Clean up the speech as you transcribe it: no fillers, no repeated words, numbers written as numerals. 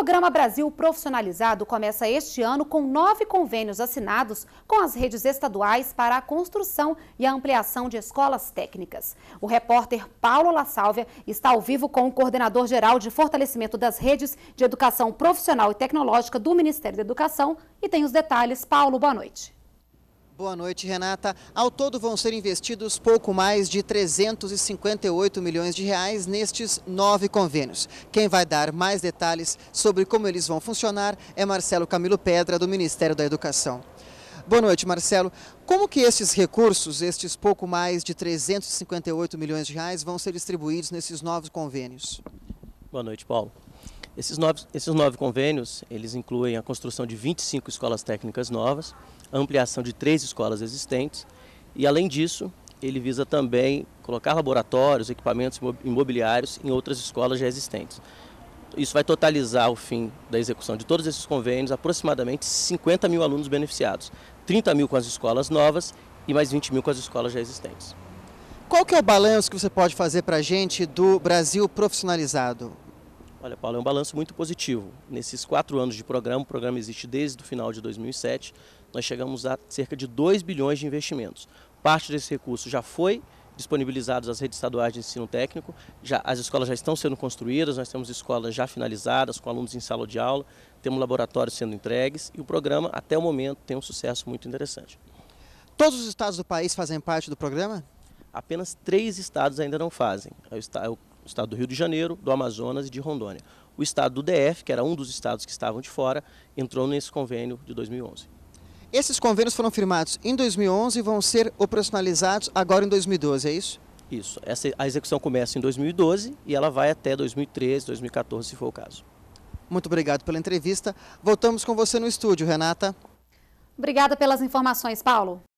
Programa Brasil Profissionalizado começa este ano com 9 convênios assinados com as redes estaduais para a construção e a ampliação de escolas técnicas. O repórter Paulo La Sálvia está ao vivo com o coordenador-geral de fortalecimento das redes de educação profissional e tecnológica do Ministério da Educação e tem os detalhes. Paulo, boa noite. Boa noite, Renata. Ao todo vão ser investidos pouco mais de 358 milhões de reais nestes 9 convênios. Quem vai dar mais detalhes sobre como eles vão funcionar é Marcelo Camilo Pedra, do Ministério da Educação. Boa noite, Marcelo. Como que esses recursos, estes pouco mais de 358 milhões de reais, vão ser distribuídos nesses 9 convênios? Boa noite, Paulo. Esses nove convênios, eles incluem a construção de 25 escolas técnicas novas, a ampliação de 3 escolas existentes e, além disso, ele visa também colocar laboratórios, equipamentos imobiliários em outras escolas já existentes. Isso vai totalizar, ao fim da execução de todos esses convênios, aproximadamente 50 mil alunos beneficiados, 30 mil com as escolas novas e mais 20 mil com as escolas já existentes. Qual que é o balanço que você pode fazer para a gente do Brasil Profissionalizado? Olha, Paulo, é um balanço muito positivo. Nesses 4 anos de programa, o programa existe desde o final de 2007, nós chegamos a cerca de 2 bilhões de investimentos. Parte desse recurso já foi disponibilizado às redes estaduais de ensino técnico, as escolas já estão sendo construídas, nós temos escolas já finalizadas, com alunos em sala de aula, temos laboratórios sendo entregues e o programa, até o momento, tem um sucesso muito interessante. Todos os estados do país fazem parte do programa? Apenas 3 estados ainda não fazem. É o estado do Rio de Janeiro, do Amazonas e de Rondônia. O estado do DF, que era um dos estados que estavam de fora, entrou nesse convênio de 2011. Esses convênios foram firmados em 2011 e vão ser operacionalizados agora em 2012, é isso? Isso. A execução começa em 2012 e ela vai até 2013, 2014, se for o caso. Muito obrigado pela entrevista. Voltamos com você no estúdio, Renata. Obrigada pelas informações, Paulo.